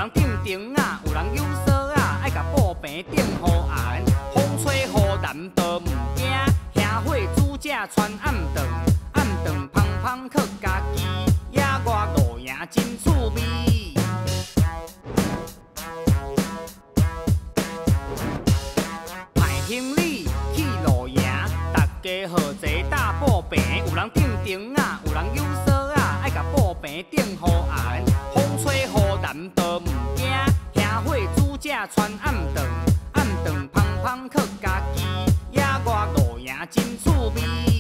人顶顶啊，有人有锁啊，爱甲布平顶好安。风吹雨淋都唔惊，兄伙煮食穿暗顿，暗顿芳芳靠家己，野外露营真趣味。派行李去露营，大家好齐搭布平，有人顶顶啊，有人有锁啊，爱甲布平顶好安。风吹雨淋都唔惊，兄伙煮食穿暗顿，暗顿芳芳靠家己，野外露营真趣味。